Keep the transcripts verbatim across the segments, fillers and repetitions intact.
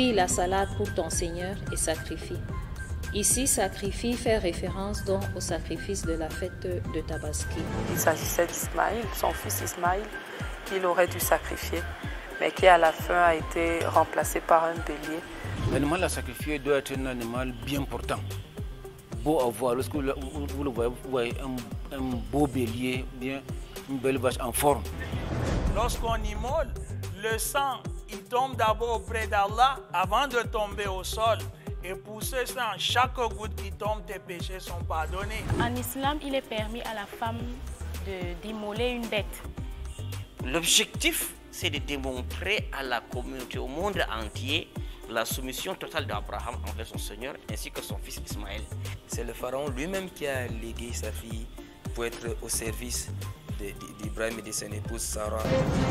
prie la salade pour ton Seigneur et sacrifie. Ici, sacrifie fait référence donc au sacrifice de la fête de Tabaski. Il s'agissait d'Ismaïl, son fils Ismaïl, qu'il aurait dû sacrifier, mais qui à la fin a été remplacé par un bélier. L'animal à sacrifier doit être un animal bien portant, beau à voir. Lorsque vous, vous le voyez, vous voyez un, un beau bélier, bien une belle vache en forme. Lorsqu'on immole, le sang, il tombe d'abord auprès d'Allah avant de tomber au sol. Et pour ce sang, chaque goutte qui tombe, tes péchés sont pardonnés. En islam, il est permis à la femme d'immoler une bête. L'objectif, c'est de démontrer à la communauté, au monde entier, la soumission totale d'Abraham envers son Seigneur ainsi que son fils Ismaël. C'est le pharaon lui-même qui a légué sa fille pour être au service d'Ibrahim et de son épouse Sarah.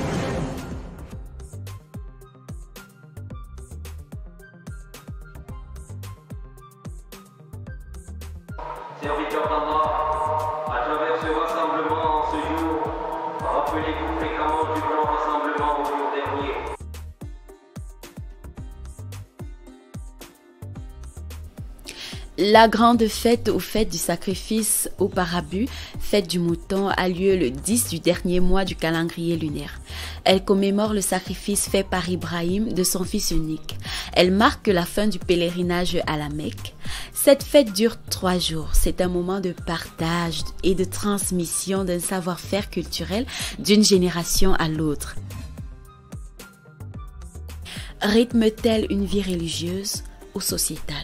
Serviteurs d'Allah, à travers ce rassemblement en ce jour, rappelez-vous fréquemment du grand rassemblement au jour dernier. La grande fête ou fête du sacrifice au Parabu, fête du mouton, a lieu le dix du dernier mois du calendrier lunaire. Elle commémore le sacrifice fait par Ibrahim de son fils unique. Elle marque la fin du pèlerinage à la Mecque. Cette fête dure trois jours. C'est un moment de partage et de transmission d'un savoir-faire culturel d'une génération à l'autre. Rythme-t-elle une vie religieuse ou sociétale?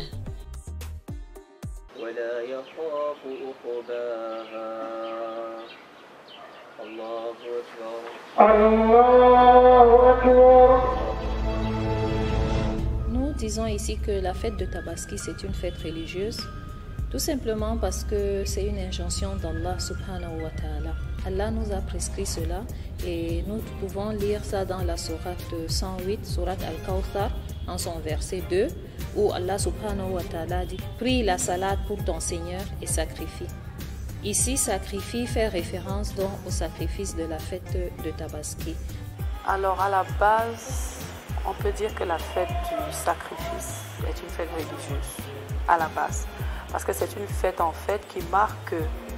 Nous disons ici que la fête de Tabaski, c'est une fête religieuse, tout simplement parce que c'est une injonction d'Allah subhanahu wa ta'ala. Allah nous a prescrit cela et nous pouvons lire ça dans la sourate cent huit, sourate Al-Kawthar, en son verset deux, où Allah subhanahu wa ta'ala dit « Prie la salade pour ton Seigneur et sacrifie ». Ici, sacrifie fait référence donc au sacrifice de la fête de Tabaski. Alors à la base, on peut dire que la fête du sacrifice est une fête religieuse, à la base. Parce que c'est une fête en fait qui marque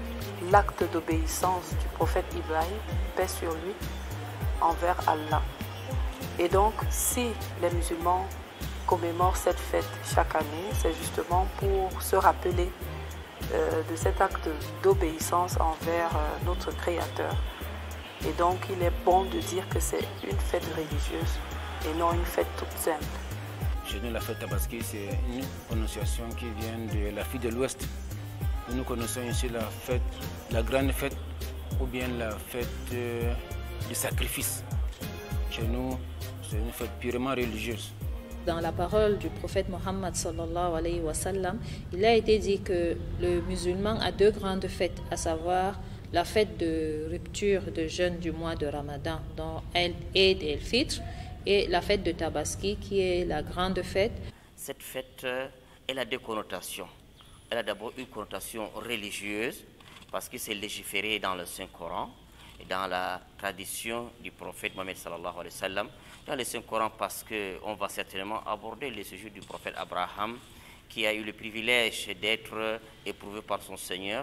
l'acte d'obéissance du prophète Ibrahim, paix sur lui, envers Allah. Et donc, si les musulmans commémorent cette fête chaque année, c'est justement pour se rappeler euh, de cet acte d'obéissance envers euh, notre Créateur. Et donc, il est bon de dire que c'est une fête religieuse et non une fête toute simple. Chez nous, la fête Tabaski, c'est une prononciation qui vient de la fille de l'Ouest. Nous connaissons ici la fête, la grande fête ou bien la fête euh, du sacrifice. Chez nous, c'est une fête purement religieuse. Dans la parole du prophète Mohammed sallallahu alayhi wa sallam, il a été dit que le musulman a deux grandes fêtes, à savoir la fête de rupture de jeûne du mois de Ramadan, dont Eid el-Fitr, et la fête de Tabaski, qui est la grande fête. Cette fête, elle a deux connotations. Elle a d'abord une connotation religieuse, parce que c'est légiféré dans le Saint-Coran, et dans la tradition du prophète Mohammed sallallahu alayhi wa sallam. Dans le Saint-Coran, parce qu'on va certainement aborder le sujet du prophète Abraham, qui a eu le privilège d'être éprouvé par son Seigneur.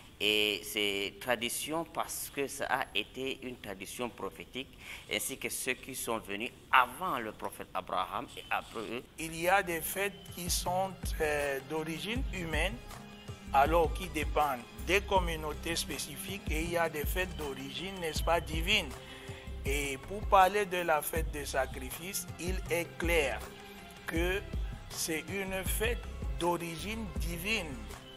Et c'est tradition parce que ça a été une tradition prophétique, ainsi que ceux qui sont venus avant le prophète Abraham et après eux. Il y a des fêtes qui sont euh, d'origine humaine, alors qui dépendent des communautés spécifiques, et il y a des fêtes d'origine, n'est-ce pas, divine. Et pour parler de la fête de sacrifice, il est clair que c'est une fête d'origine divine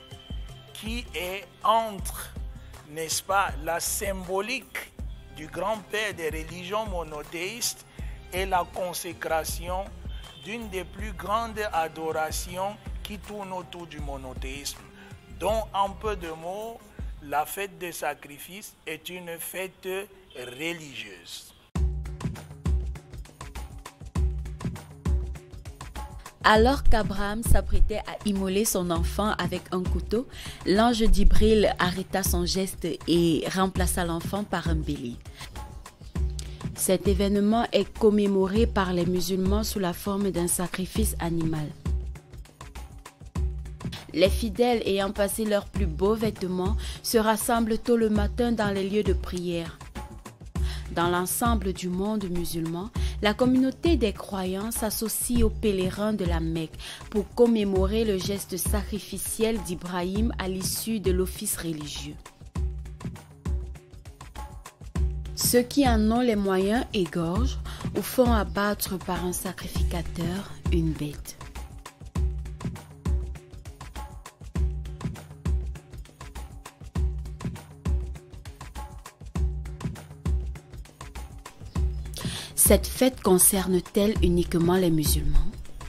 qui est entre, n'est-ce pas, la symbolique du grand-père des religions monothéistes et la consécration d'une des plus grandes adorations qui tourne autour du monothéisme. Donc, en peu de mots, la fête des sacrifices est une fête religieuse. Alors qu'Abraham s'apprêtait à immoler son enfant avec un couteau, l'ange d'Ibril arrêta son geste et remplaça l'enfant par un bélier. Cet événement est commémoré par les musulmans sous la forme d'un sacrifice animal. Les fidèles ayant passé leurs plus beaux vêtements se rassemblent tôt le matin dans les lieux de prière. Dans l'ensemble du monde musulman, la communauté des croyants s'associe aux pèlerins de la Mecque pour commémorer le geste sacrificiel d'Ibrahim à l'issue de l'office religieux. Ceux qui en ont les moyens égorgent ou font abattre par un sacrificateur une bête. Cette fête concerne-t-elle uniquement les musulmans?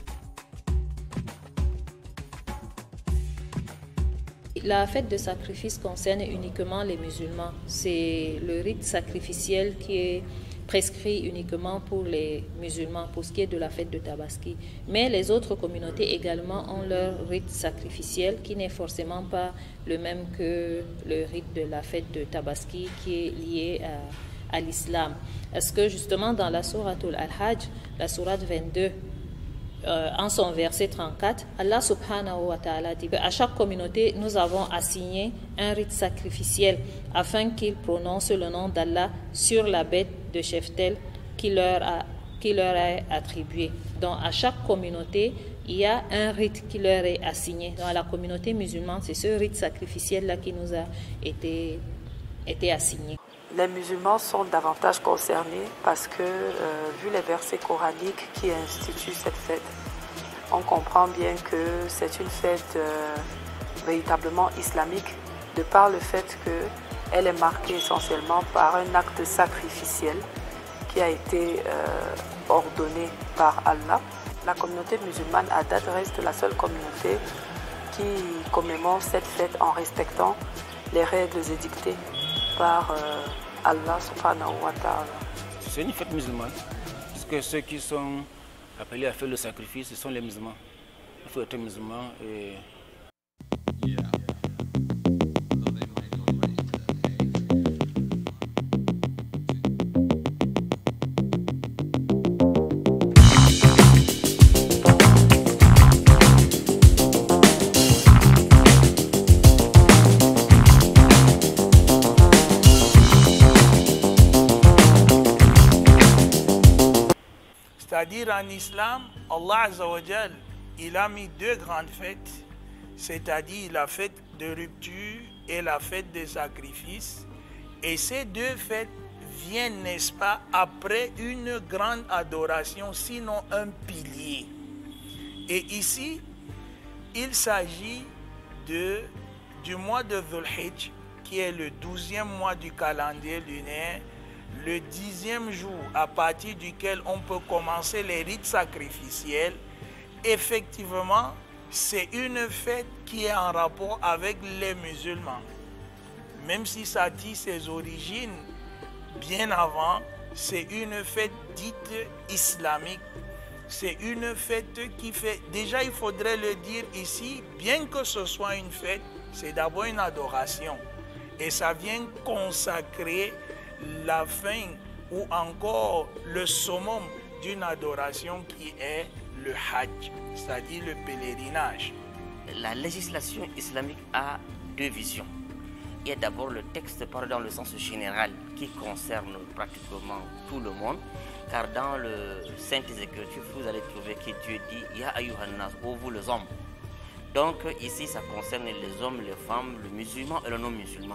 La fête de sacrifice concerne uniquement les musulmans. C'est le rite sacrificiel qui est prescrit uniquement pour les musulmans, pour ce qui est de la fête de Tabaski. Mais les autres communautés également ont leur rite sacrificiel qui n'est forcément pas le même que le rite de la fête de Tabaski qui est lié à, à l'islam. Est-ce que justement dans la sourate Al-Hajj, la sourate vingt-deux, Euh, en son verset trente-quatre, Allah subhanahu wa ta'ala dit qu'à chaque communauté, nous avons assigné un rite sacrificiel afin qu'ils prononcent le nom d'Allah sur la bête de cheptel qui leur a, qui leur est attribuée. Donc à chaque communauté, il y a un rite qui leur est assigné. Dans la communauté musulmane, c'est ce rite sacrificiel-là qui nous a été, été assigné. Les musulmans sont davantage concernés parce que, euh, vu les versets coraniques qui instituent cette fête, on comprend bien que c'est une fête euh, véritablement islamique de par le fait qu'elle est marquée essentiellement par un acte sacrificiel qui a été euh, ordonné par Allah. La communauté musulmane à date reste la seule communauté qui commémore cette fête en respectant les règles édictées par euh, Allah subhanahu wa ta'ala. C'est une fête musulmane, parce que ceux qui sont appelés à faire le sacrifice, ce sont les musulmans. Il faut être musulman et... C'est-à-dire en islam, Allah Azza wa Jal, il a mis deux grandes fêtes, c'est-à-dire la fête de rupture et la fête des sacrifices. Et ces deux fêtes viennent, n'est-ce pas, après une grande adoration, sinon un pilier. Et ici, il s'agit de, du mois de Dhul Hijj, qui est le douzième mois du calendrier lunaire, le dixième jour à partir duquel on peut commencer les rites sacrificiels. Effectivement, c'est une fête qui est en rapport avec les musulmans. Même si ça tire ses origines bien avant, c'est une fête dite islamique. C'est une fête qui fait... Déjà, il faudrait le dire ici, bien que ce soit une fête, c'est d'abord une adoration. Et ça vient consacrer la fin ou encore le summum d'une adoration qui est le Hajj, c'est-à-dire le pèlerinage. La législation islamique a deux visions. Il y a d'abord le texte parlé dans le sens général qui concerne pratiquement tout le monde, car dans le Saintes Écritures, vous allez trouver que Dieu dit « Ya ayyuhan nas » ô vous les hommes. Donc ici, ça concerne les hommes, les femmes, le musulman et le non-musulman.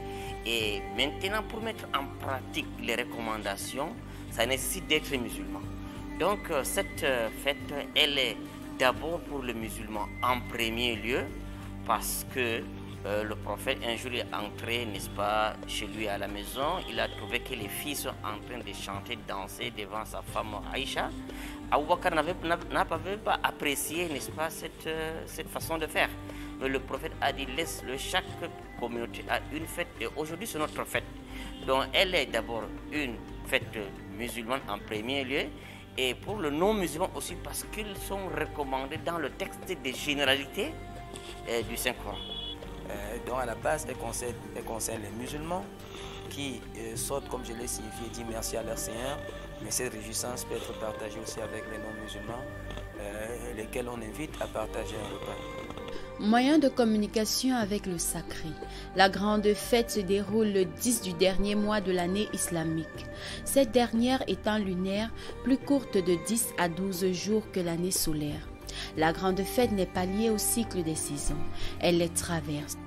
Et maintenant, pour mettre en pratique les recommandations, ça nécessite d'être musulman. Donc, cette fête, elle est d'abord pour le musulman en premier lieu, parce que euh, le prophète, un jour, est entré, n'est-ce pas, chez lui à la maison. Il a trouvé que les filles sont en train de chanter, danser devant sa femme Aïcha. Abu Bakr n'avait pas apprécié, n'est-ce pas, cette, cette façon de faire. Mais le prophète a dit, laisse-le, chaque communauté a une fête et aujourd'hui c'est notre fête. Donc elle est d'abord une fête musulmane en premier lieu et pour le non-musulman aussi parce qu'ils sont recommandés dans le texte des généralités euh, du Saint-Coran. euh, dont à la base elle concerne, elle concerne les musulmans qui euh, sortent, comme je l'ai signifié, disent merci à leur Seigneur, mais cette réjouissance peut être partagée aussi avec les non-musulmans, euh, lesquels on invite à partager un repas. Moyen de communication avec le sacré. La grande fête se déroule le dix du dernier mois de l'année islamique. Cette dernière étant lunaire, plus courte de dix à douze jours que l'année solaire. La grande fête n'est pas liée au cycle des saisons, elle les traverse.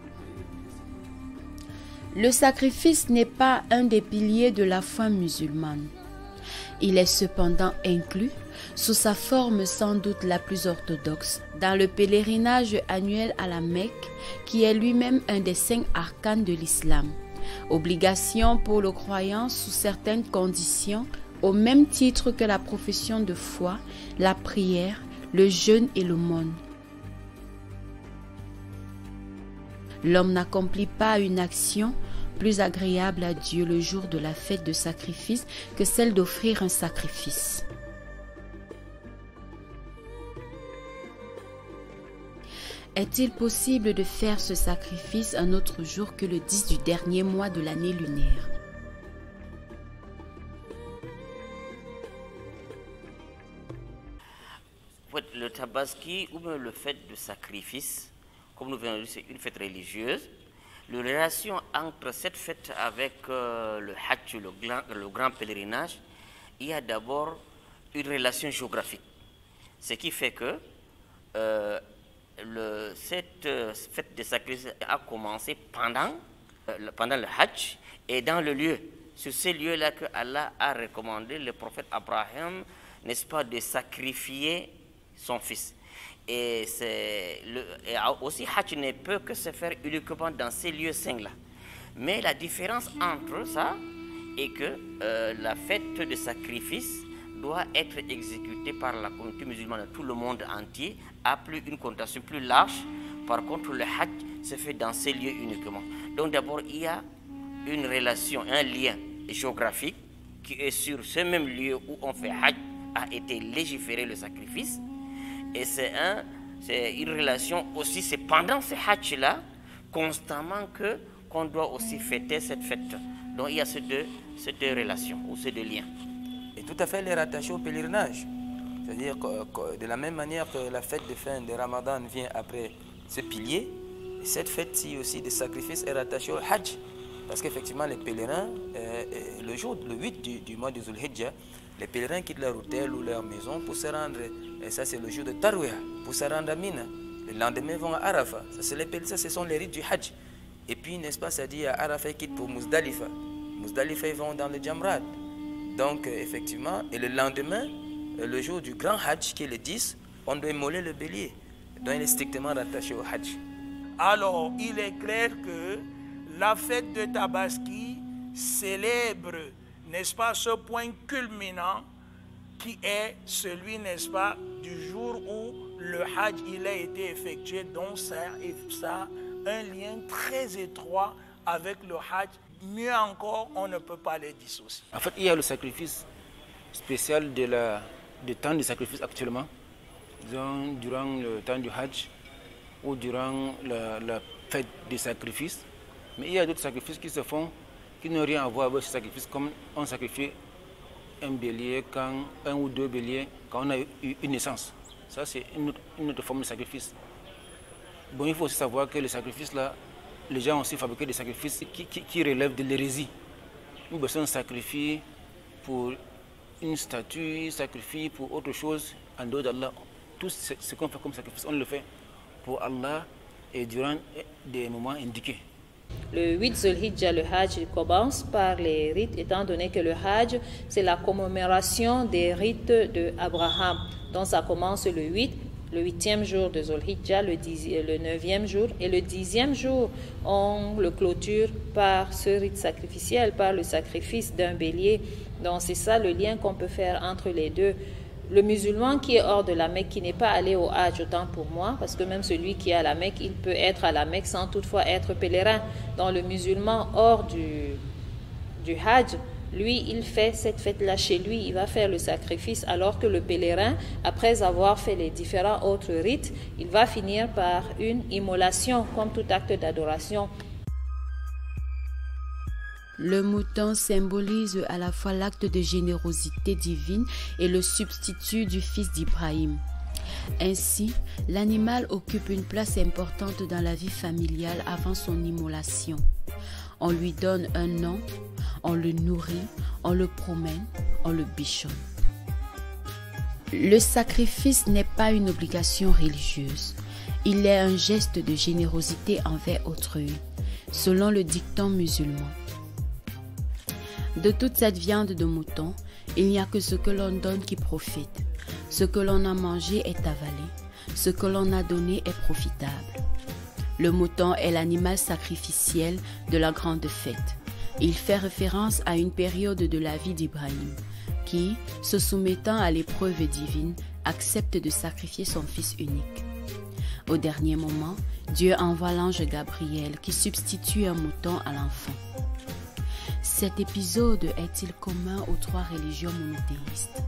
Le sacrifice n'est pas un des piliers de la foi musulmane. Il est cependant inclus, sous sa forme sans doute la plus orthodoxe, dans le pèlerinage annuel à la Mecque, qui est lui-même un des cinq arcanes de l'islam. Obligation pour le croyant sous certaines conditions, au même titre que la profession de foi, la prière, le jeûne et l'aumône. L'homme n'accomplit pas une action plus agréable à Dieu le jour de la fête de sacrifice que celle d'offrir un sacrifice. Est-il possible de faire ce sacrifice un autre jour que le dix du dernier mois de l'année lunaire? Le tabaski ou même le fait de sacrifice, comme nous venons de dire, c'est une fête religieuse. La relation entre cette fête avec euh, le Hajj, le grand, le grand pèlerinage, il y a d'abord une relation géographique. Ce qui fait que euh, le, cette euh, fête de sacrifice a commencé pendant, euh, pendant le Hajj et dans le lieu. Sur ces lieux-là que Allah a recommandé le prophète Abraham, n'est-ce pas, de sacrifier son fils. Et, le, et aussi Hajj ne peut que se faire uniquement dans ces lieux saints-là. Mais la différence entre ça est que euh, la fête de sacrifice doit être exécutée par la communauté musulmane de tout le monde entier, a plus une connotation plus large. Par contre, le Hajj se fait dans ces lieux uniquement. Donc d'abord, il y a une relation, un lien géographique qui est sur ce même lieu où on fait Hajj, a été légiféré le sacrifice. Et c'est un, c'est une relation aussi, c'est pendant ce Hajj-là, constamment que qu'on doit aussi fêter cette fête. Donc il y a ces deux, ces deux relations, ou ces deux liens. Et tout à fait les rattacher au pèlerinage. C'est-à-dire que, que de la même manière que la fête de fin de Ramadan vient après ce pilier, cette fête-ci aussi de sacrifice est rattachée au Hajj. Parce qu'effectivement, les pèlerins, euh, le jour, le huit du, du mois de Zul Hijjah, les pèlerins quittent leur hôtel ou leur maison pour se rendre, et ça c'est le jour de Tarwiyah, pour se rendre à Mina. Le lendemain, ils vont à Arafah. Ça, les, ça, ce sont les rites du Hajj. Et puis, n'est-ce pas, ça dit à Arafah, ils quittent pour Muzdalifa. Muzdalifa, ils vont dans le Jamrad. Donc, euh, effectivement, et le lendemain, euh, le jour du grand Hajj, qui est le dix, on doit immoler le bélier. Donc, il est strictement rattaché au Hajj. Alors, il est clair que la fête de Tabaski célèbre, n'est-ce pas, ce point culminant qui est celui, n'est-ce pas, du jour où le Hajj il a été effectué. Donc ça, ça a un lien très étroit avec le Hajj. Mieux encore, on ne peut pas les dissocier. En fait, il y a le sacrifice spécial de la, du temps de sacrifice actuellement, disons, durant le temps du Hajj ou durant la, la fête des sacrifices. Mais il y a d'autres sacrifices qui se font qui n'ont rien à voir avec ce sacrifice, comme on sacrifie un bélier, quand, un ou deux béliers, quand on a eu une naissance. Ça, c'est une autre, une autre forme de sacrifice. Bon, il faut aussi savoir que les sacrifices, là, les gens ont aussi fabriqué des sacrifices qui, qui, qui relèvent de l'hérésie. Une personne sacrifie pour une statue, sacrifie pour autre chose, en dehors d'Allah. Tout ce, ce qu'on fait comme sacrifice, on le fait pour Allah et durant des moments indiqués. Le huit Zul-Hijjah, le Hajj commence par les rites, étant donné que le Hajj, c'est la commémoration des rites d'Abraham. Donc ça commence le huit, le huitième jour de Zul-Hijjah, le, le neuvième jour, et le dixième jour, on le clôture par ce rite sacrificiel, par le sacrifice d'un bélier. Donc c'est ça le lien qu'on peut faire entre les deux. Le musulman qui est hors de la Mecque, qui n'est pas allé au Hajj, autant pour moi, parce que même celui qui est à la Mecque, il peut être à la Mecque sans toutefois être pèlerin. Donc le musulman hors du, du Hajj lui, il fait cette fête-là chez lui, il va faire le sacrifice, alors que le pèlerin, après avoir fait les différents autres rites, il va finir par une immolation, comme tout acte d'adoration. Le mouton symbolise à la fois l'acte de générosité divine et le substitut du fils d'Ibrahim. Ainsi, l'animal occupe une place importante dans la vie familiale avant son immolation. On lui donne un nom, on le nourrit, on le promène, on le bichonne. Le sacrifice n'est pas une obligation religieuse. Il est un geste de générosité envers autrui, selon le dicton musulman. De toute cette viande de mouton, il n'y a que ce que l'on donne qui profite. Ce que l'on a mangé est avalé. Ce que l'on a donné est profitable. Le mouton est l'animal sacrificiel de la grande fête. Il fait référence à une période de la vie d'Ibrahim, qui, se soumettant à l'épreuve divine, accepte de sacrifier son fils unique. Au dernier moment, Dieu envoie l'ange Gabriel qui substitue un mouton à l'enfant. Cet épisode est-il commun aux trois religions monothéistes?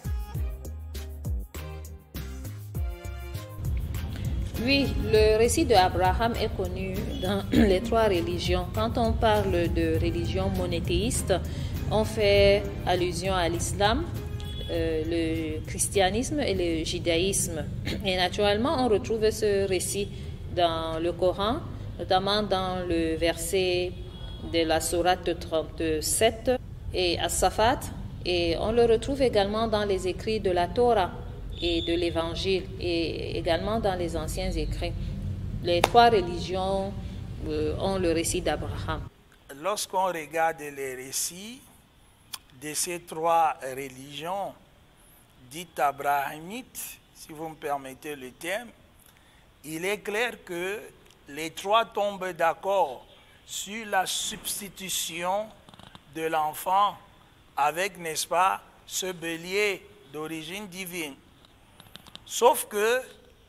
Oui, le récit d'Abraham est connu dans les trois religions. Quand on parle de religion monothéiste, on fait allusion à l'islam, euh, le christianisme et le judaïsme. Et naturellement, on retrouve ce récit dans le Coran, notamment dans le verset de la sourate trente-sept et As-Safat. Et on le retrouve également dans les écrits de la Torah et de l'Évangile, et également dans les anciens écrits. Les trois religions euh, ont le récit d'Abraham. Lorsqu'on regarde les récits de ces trois religions dites abrahamites, si vous me permettez le terme, il est clair que les trois tombent d'accord sur la substitution de l'enfant avec, n'est-ce pas, ce bélier d'origine divine. Sauf que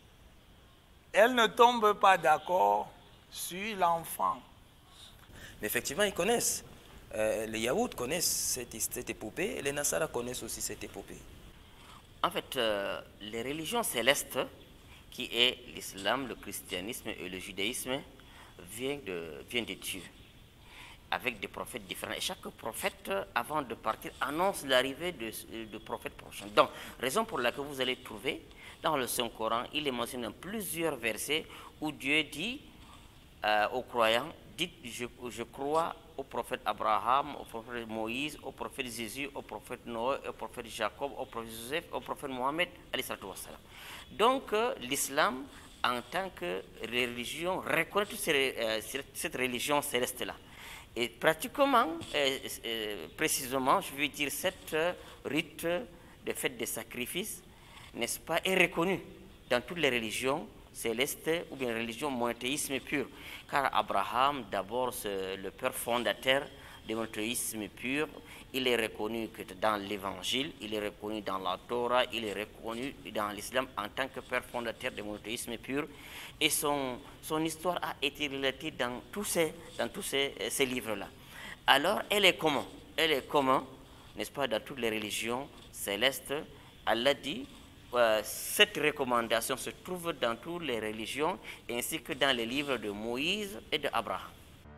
elles ne tombent pas d'accord sur l'enfant. Mais effectivement, ils connaissent. Euh, les Yaouds connaissent cette, cette épopée et les Nasara connaissent aussi cette épopée. En fait, euh, les religions célestes, qui est l'islam, le christianisme et le judaïsme, viennent de, viennent de Dieu, avec des prophètes différents. Et chaque prophète, avant de partir, annonce l'arrivée de, de prophètes prochains. Donc, raison pour laquelle vous allez trouver dans le Saint-Coran, il est mentionné dans plusieurs versets où Dieu dit euh, aux croyants, dites, je, je crois au prophète Abraham, au prophète Moïse, au prophète Jésus, au prophète Noé, au prophète Jacob, au prophète Joseph, au prophète Mohammed, alayhi salatu wassalam. Donc, euh, l'islam, en tant que religion, reconnaît toute ces, euh, cette religion céleste-là. Et pratiquement, euh, euh, précisément, je veux dire, cette euh, rite de fête des sacrifices, n'est-ce pas, est reconnu dans toutes les religions célestes ou bien religions monothéisme pur. Car Abraham, d'abord, c'est le père fondateur du monothéisme pur. Il est reconnu que dans l'Évangile, il est reconnu dans la Torah, il est reconnu dans l'islam en tant que père fondateur du monothéisme pur. Et son, son histoire a été relatée dans tous ces, dans tous ces, ces livres-là. Alors, elle est comment? Elle est comment, n'est-ce pas, dans toutes les religions célestes. Allah dit, euh, cette recommandation se trouve dans toutes les religions, ainsi que dans les livres de Moïse et d'Abraham.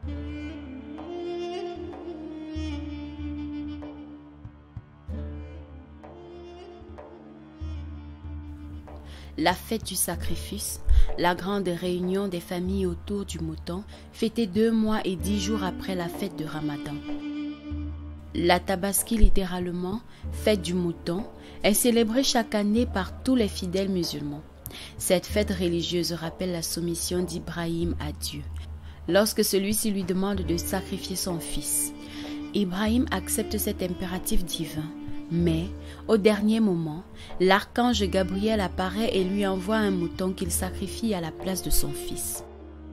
La fête du sacrifice, la grande réunion des familles autour du mouton, fêtée deux mois et dix jours après la fête de Ramadan. La Tabaski, littéralement, fête du mouton, est célébrée chaque année par tous les fidèles musulmans. Cette fête religieuse rappelle la soumission d'Ibrahim à Dieu, lorsque celui-ci lui demande de sacrifier son fils. Ibrahim accepte cet impératif divin. Mais, au dernier moment, l'archange Gabriel apparaît et lui envoie un mouton qu'il sacrifie à la place de son fils.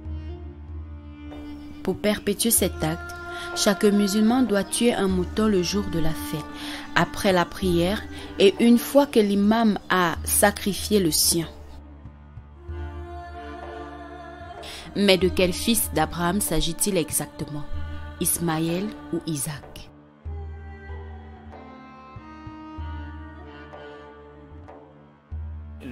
Pour perpétuer cet acte, chaque musulman doit tuer un mouton le jour de la fête, après la prière et une fois que l'imam a sacrifié le sien. Mais de quel fils d'Abraham s'agit-il exactement? Ismaël ou Isaac?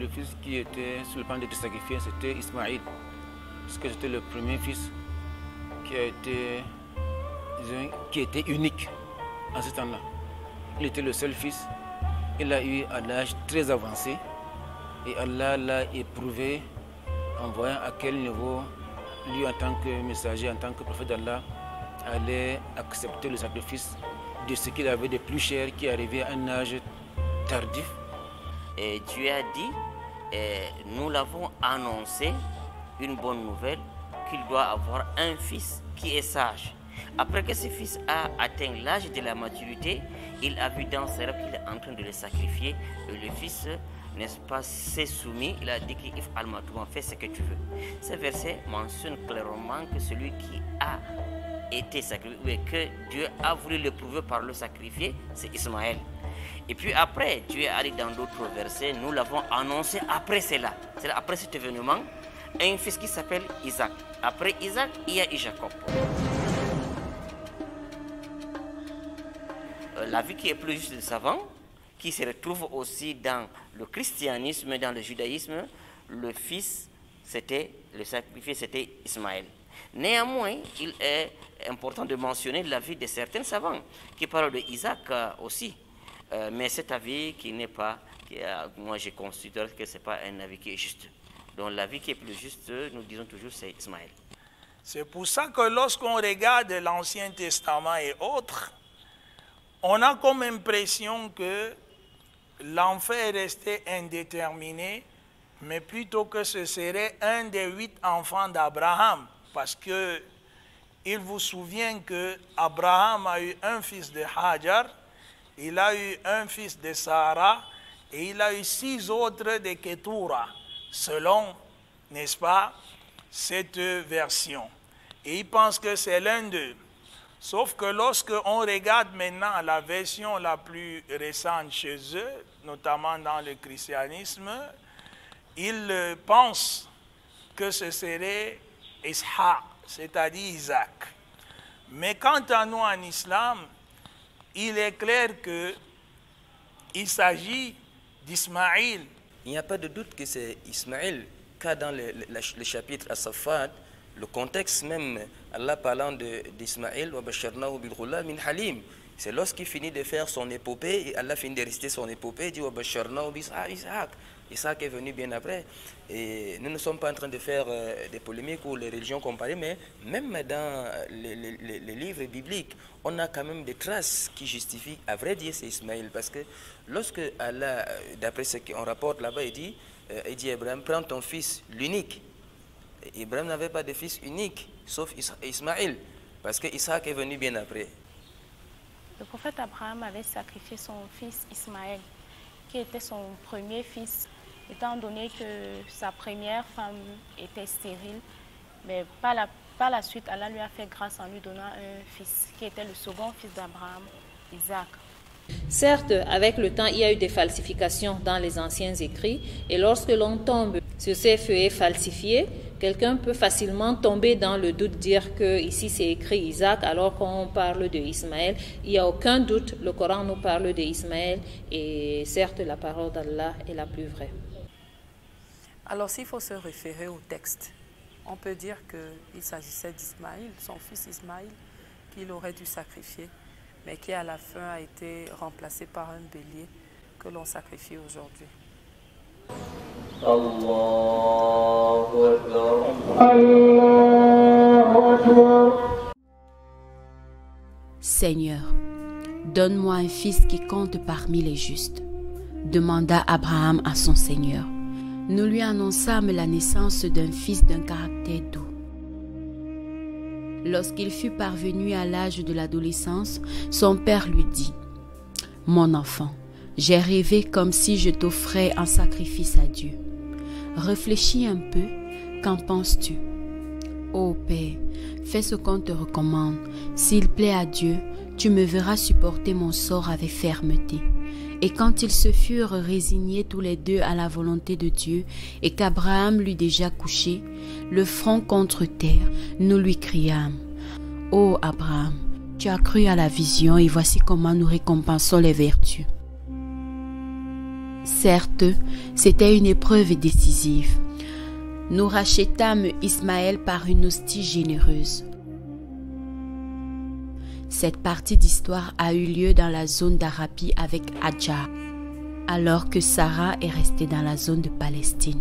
le fils qui était sur le plan d'être sacrifié, c'était Ismaïl. Parce que c'était le premier fils qui a été, qui était unique en ce temps-là. Il était le seul fils. Il a eu à l'âge très avancé. Et Allah l'a éprouvé en voyant à quel niveau lui, en tant que messager, en tant que prophète d'Allah, allait accepter le sacrifice de ce qu'il avait de plus cher qui arrivait à un âge tardif. Et Dieu a dit, et nous l'avons annoncé, une bonne nouvelle, qu'il doit avoir un fils qui est sage. Après que ce fils a atteint l'âge de la maturité, il a vu dans ses rêves qu'il est en train de le sacrifier. Et le fils, n'est-ce pas, s'est soumis. Il a dit qu'il fait ce que tu veux. Ce verset mentionne clairement que celui qui a été sacrifié, que Dieu a voulu le prouver par le sacrifier, c'est Ismaël. Et puis après, Dieu a dit dans d'autres versets, nous l'avons annoncé après cela, c'est après cet événement, un fils qui s'appelle Isaac. Après Isaac, il y a Jacob. La vie qui est plus juste de savant, qui se retrouve aussi dans le christianisme, dans le judaïsme, le fils, c'était, le sacrifié, c'était Ismaël. Néanmoins, il est important de mentionner la vie de certains savants qui parlent de Isaac aussi. Euh, mais cet avis qui n'est pas, qui, euh, moi je considère que ce n'est pas un avis qui est juste. Donc la vie qui est plus juste, nous disons toujours, c'est Ismaël. C'est pour ça que lorsqu'on regarde l'Ancien Testament et autres, on a comme impression que l'enfant est resté indéterminé, mais plutôt que ce serait un des huit enfants d'Abraham. Parce que il vous souvient qu'Abraham a eu un fils de Hajar, il a eu un fils de Sarah, et il a eu six autres de Ketura, selon, n'est-ce pas, cette version. Et il pense que c'est l'un d'eux. Sauf que lorsque on regarde maintenant la version la plus récente chez eux, notamment dans le christianisme, ils pensent que ce serait Ishaq, c'est-à-dire Isaac. Mais quant à nous en islam, il est clair qu'il s'agit d'Ismaïl. Il n'y a pas de doute que c'est Ismaïl, car dans le, le, le chapitre As-Saffat, le contexte même, Allah parlant d'Ismaïl, c'est lorsqu'il finit de faire son épopée, et Allah finit de réciter son épopée, il dit Isaac. Isaac est venu bien après. Et nous ne sommes pas en train de faire euh, des polémiques ou les religions comparées, mais même dans les, les, les livres bibliques, on a quand même des traces qui justifient, à vrai dire, c'est Ismaïl. Parce que lorsque Allah, d'après ce qu'on rapporte là-bas, il dit, euh, il dit Abraham, prends ton fils, l'unique. Ibrahim n'avait pas de fils unique, sauf Ismaïl, parce que Isaac est venu bien après. Le prophète Abraham avait sacrifié son fils Ismaël, qui était son premier fils, étant donné que sa première femme était stérile. Mais par la, par la suite, Allah lui a fait grâce en lui donnant un fils, qui était le second fils d'Abraham, Isaac. Certes, avec le temps, il y a eu des falsifications dans les anciens écrits, et lorsque l'on tombe sur ces feuillets falsifiés, quelqu'un peut facilement tomber dans le doute, dire que ici c'est écrit Isaac, alors qu'on parle de Ismaël. Il n'y a aucun doute, le Coran nous parle de Ismaël, et certes, la parole d'Allah est la plus vraie. Alors, s'il faut se référer au texte, on peut dire qu'il s'agissait d'Ismaïl, son fils Ismaïl, qu'il aurait dû sacrifier, mais qui à la fin a été remplacé par un bélier que l'on sacrifie aujourd'hui. Seigneur, donne-moi un fils qui compte parmi les justes, demanda Abraham à son Seigneur. Nous lui annonçâmes la naissance d'un fils d'un caractère doux. Lorsqu'il fut parvenu à l'âge de l'adolescence, son père lui dit « Mon enfant, j'ai rêvé comme si je t'offrais un sacrifice à Dieu. Réfléchis un peu, qu'en penses-tu? Ô Père, fais ce qu'on te recommande. S'il plaît à Dieu, tu me verras supporter mon sort avec fermeté. » Et quand ils se furent résignés tous les deux à la volonté de Dieu, et qu'Abraham l'eut déjà couché, le front contre terre, nous lui criâmes « Ô Abraham, tu as cru à la vision, et voici comment nous récompensons les vertus. » Certes, c'était une épreuve décisive. Nous rachetâmes Ismaël par une hostie généreuse. Cette partie d'histoire a eu lieu dans la zone d'Arabie avec Hadjar, alors que Sarah est restée dans la zone de Palestine.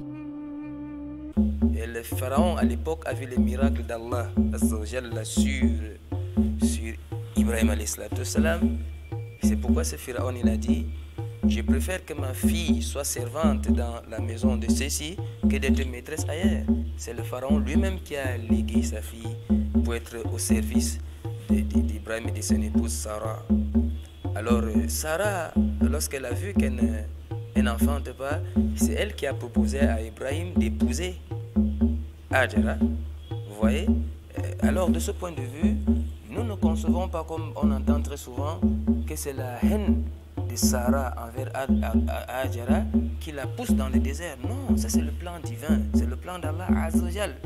Et le pharaon à l'époque a vu les miracles d'Allah sur, sur Ibrahim alayhi salam. C'est pourquoi ce pharaon il a dit: je préfère que ma fille soit servante dans la maison de ceci que d'être maîtresse ailleurs. C'est le pharaon lui-même qui a légué sa fille pour être au service d'Ibrahim et de son épouse Sarah. Alors Sarah, lorsqu'elle a vu qu'elle n'enfante pas, c'est elle qui a proposé à Ibrahim d'épouser Hajara. Vous voyez? Alors de ce point de vue, nous ne concevons pas, comme on entend très souvent, que c'est la haine de Sarah envers Hajara qui la pousse dans le désert. Non, ça c'est le plan divin, c'est le plan d'Allah Azza wa Jal.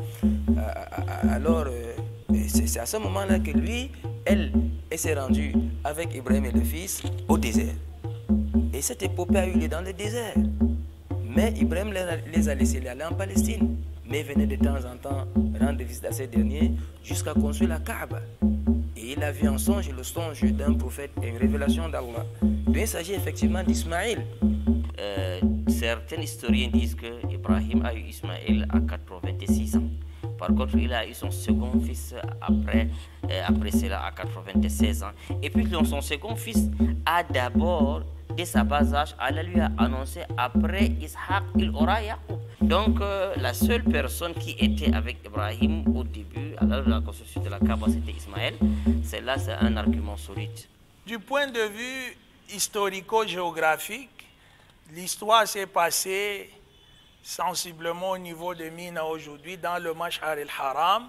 Alors c'est à ce moment-là que lui, elle, elle s'est rendue avec Ibrahim et le fils au désert. Et cette épopée a eu lieu dans le désert. Mais Ibrahim les a laissés aller en Palestine. Mais venait de temps en temps rendre visite à ces derniers jusqu'à construire la Kaaba. Et il a vu en songe le songe d'un prophète et une révélation d'Allah. Donc il s'agit effectivement d'Ismaïl. Euh, certains historiens disent que Ibrahim a eu Ismaël à quatre-vingt-six ans. Par contre, il a eu son second fils après, euh, après cela à quatre-vingt-seize ans. Et puis son second fils a d'abord, dès sa bas âge, Allah lui a annoncé après Ishaq, il aura Yaqub. Donc euh, la seule personne qui était avec Ibrahim au début, à l'heure de la construction de la Kaaba, c'était Ismaël. C'est là, c'est un argument solide. Du point de vue historico-géographique, l'histoire s'est passée sensiblement au niveau de Mina aujourd'hui, dans le Mash'ar el-Haram.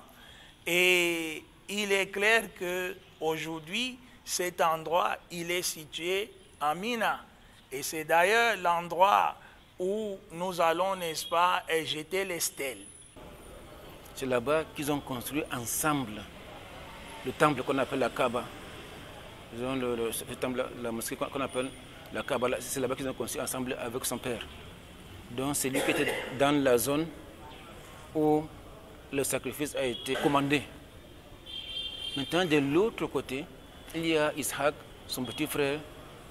Et il est clair qu'aujourd'hui, cet endroit, il est situé à Mina. Et c'est d'ailleurs l'endroit où nous allons, n'est-ce pas, jeter les stèles. C'est là-bas qu'ils ont construit ensemble le temple qu'on appelle la Kaaba. Ils ont le, le, le temple, la mosquée qu'on appelle la Kaaba. C'est là-bas qu'ils ont construit ensemble avec son père. Donc c'est lui qui était dans la zone où le sacrifice a été commandé. Maintenant, de l'autre côté, il y a Ishaq, son petit frère,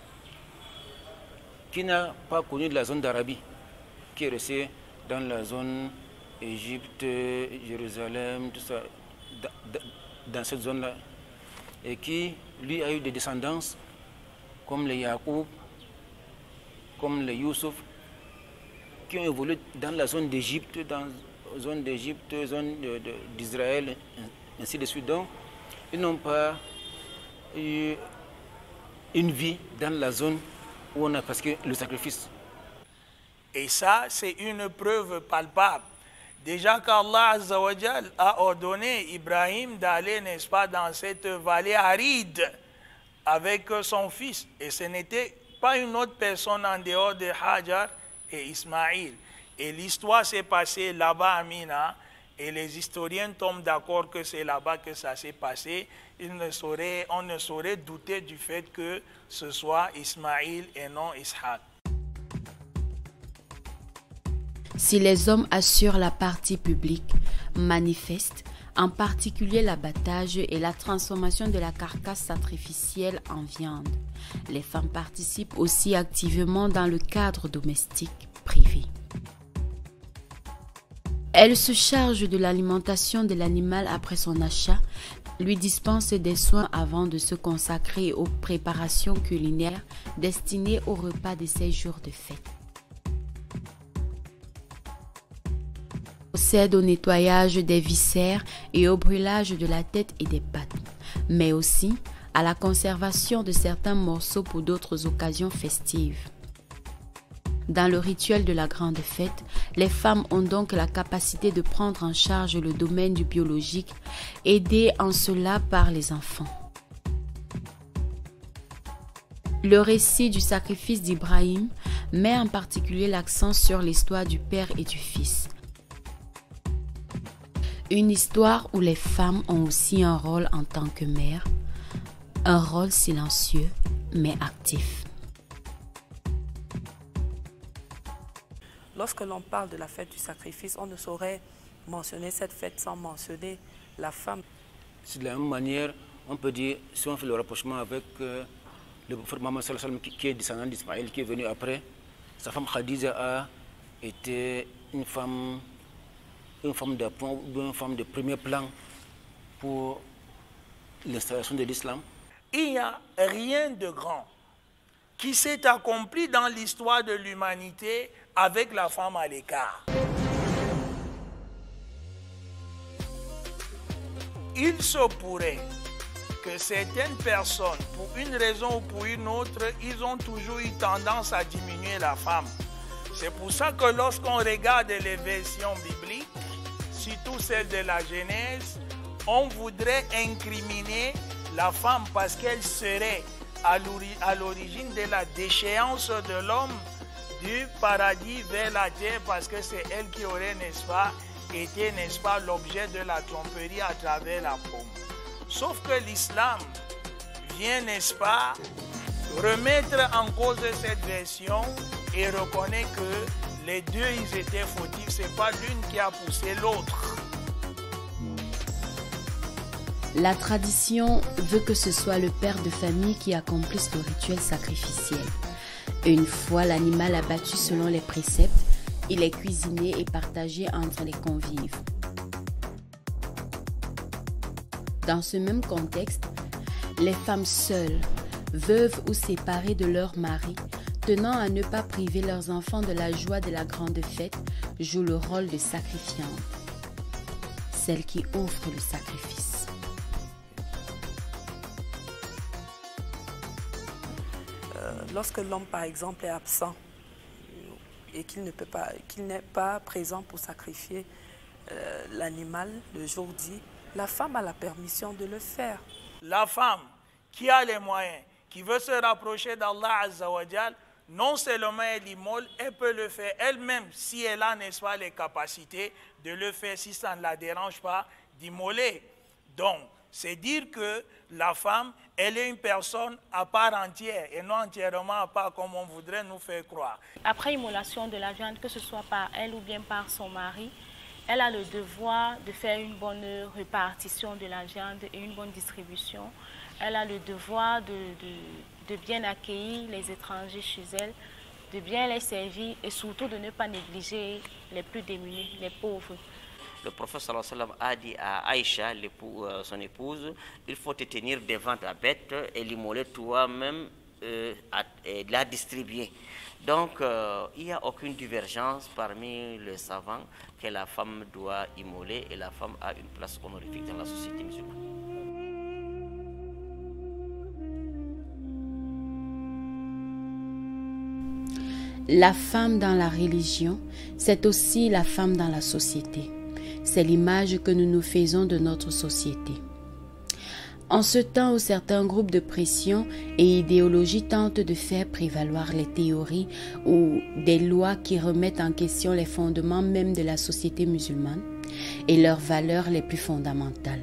qui n'a pas connu de la zone d'Arabie, qui est resté dans la zone Égypte, Jérusalem, tout ça, dans cette zone-là, et qui, lui, a eu des descendants comme les Yacoub, comme les Youssouf, qui ont évolué dans la zone d'Égypte, dans la zone d'Égypte, zone d'Israël, ainsi de suite. Donc, ils n'ont pas eu une vie dans la zone où on a pratiqué le sacrifice. Et ça, c'est une preuve palpable. Déjà qu'Allah Azza wa Jal a ordonné Ibrahim d'aller, n'est-ce pas, dans cette vallée aride avec son fils. Et ce n'était pas une autre personne en dehors de Hajar et Ismaïl. Et l'histoire s'est passée là-bas à Mina. Et les historiens tombent d'accord que c'est là-bas que ça s'est passé. Il ne saurait, on ne saurait douter du fait que ce soit Ismaïl et non Ishaq. Si les hommes assurent la partie publique, manifestent, en particulier l'abattage et la transformation de la carcasse sacrificielle en viande, les femmes participent aussi activement dans le cadre domestique privé. Elles se chargent de l'alimentation de l'animal après son achat, lui dispensent des soins avant de se consacrer aux préparations culinaires destinées au repas de ces jours de fête. Procède au nettoyage des viscères et au brûlage de la tête et des pattes, mais aussi à la conservation de certains morceaux pour d'autres occasions festives. Dans le rituel de la grande fête, les femmes ont donc la capacité de prendre en charge le domaine du biologique, aidées en cela par les enfants. Le récit du sacrifice d'Ibrahim met en particulier l'accent sur l'histoire du père et du fils. Une histoire où les femmes ont aussi un rôle en tant que mères, un rôle silencieux mais actif. lorsque l'on parle de la fête du sacrifice, on ne saurait mentionner cette fête sans mentionner la femme. C'est de la même manière, on peut dire, si on fait le rapprochement avec euh, le prophète Mohammed sallallahu alayhi wa sallam, qui est descendant d'Ismaël, qui est venu après, sa femme Khadija a été une femme, une femme d'appoint, une femme de premier plan pour l'installation de l'islam. Il n'y a rien de grand qui s'est accompli dans l'histoire de l'humanité avec la femme à l'écart. Il se pourrait que certaines personnes, pour une raison ou pour une autre, ils ont toujours eu tendance à diminuer la femme. C'est pour ça que lorsqu'on regarde les versions bibliques, surtout celles de la Genèse, on voudrait incriminer la femme parce qu'elle serait à l'origine de la déchéance de l'homme du paradis vers la terre, parce que c'est elle qui aurait, n'est-ce pas, été, n'est-ce pas, l'objet de la tromperie à travers la pomme. Sauf que l'islam vient, n'est-ce pas, remettre en cause cette version et reconnaît que les deux, ils étaient fautifs. Ce n'est pas l'une qui a poussé l'autre. La tradition veut que ce soit le père de famille qui accomplisse le rituel sacrificiel. Une fois l'animal abattu selon les préceptes, il est cuisiné et partagé entre les convives. Dans ce même contexte, les femmes seules, veuves ou séparées de leur mari, tenant à ne pas priver leurs enfants de la joie de la grande fête, jouent le rôle de sacrifiantes, celles qui offrent le sacrifice. Lorsque l'homme, par exemple, est absent et qu'il ne peut pas, qu'il n'est pas présent pour sacrifier euh, l'animal le jour dit, la femme a la permission de le faire. La femme qui a les moyens, qui veut se rapprocher d'Allah Azza wa Jal, non seulement elle immole, elle peut le faire elle-même si elle a, n'est-ce pas, les capacités de le faire, si ça ne la dérange pas d'immoler. Donc, c'est dire que la femme, elle est une personne à part entière et non entièrement à part comme on voudrait nous faire croire. Après immolation de la viande, que ce soit par elle ou bien par son mari, elle a le devoir de faire une bonne répartition de la viande et une bonne distribution. Elle a le devoir de, de, de bien accueillir les étrangers chez elle, de bien les servir et surtout de ne pas négliger les plus démunis, les pauvres. Le prophète sallallahu alayhi wa sallam a dit à Aïcha, euh, son épouse, il faut te tenir devant ta bête et l'immoler toi-même euh, et la distribuer. Donc, euh, il n'y a aucune divergence parmi les savants que la femme doit immoler et la femme a une place honorifique dans la société musulmane. La femme dans la religion, c'est aussi la femme dans la société. C'est l'image que nous nous faisons de notre société. En ce temps où certains groupes de pression et idéologies tentent de faire prévaloir les théories ou des lois qui remettent en question les fondements même de la société musulmane et leurs valeurs les plus fondamentales.